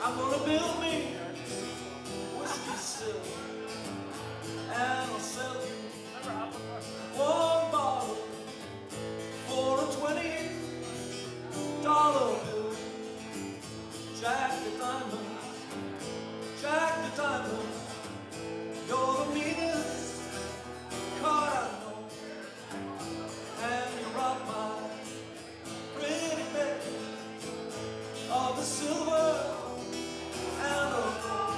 I'm gonna build me whiskey still, and I'll sell you one bottle for a $20 bill. Jack the Diamond, Jack the Diamond, you're the meanest card I know, and you rob my pretty bed of the silver and the gold.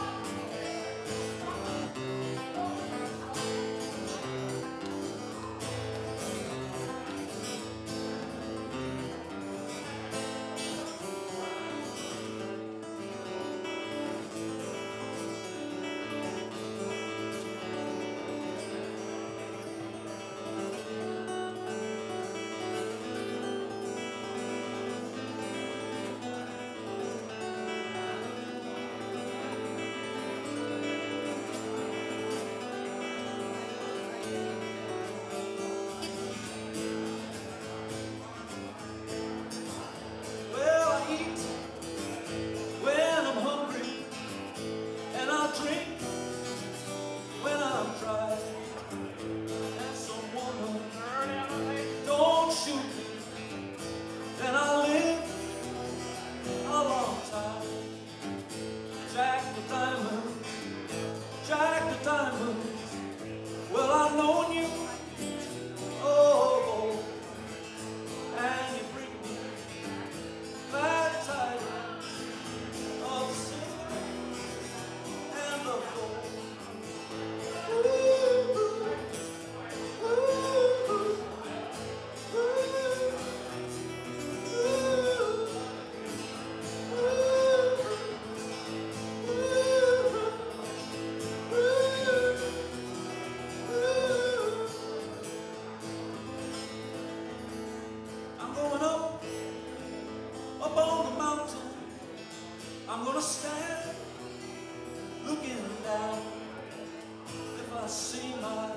Then I'll live a long time. Jack the Diamond, Jack the Diamond, well I've known you, oh, and you bring me glad tidings of silver and of gold. Up on the mountain, I'm gonna stand looking down. If I see my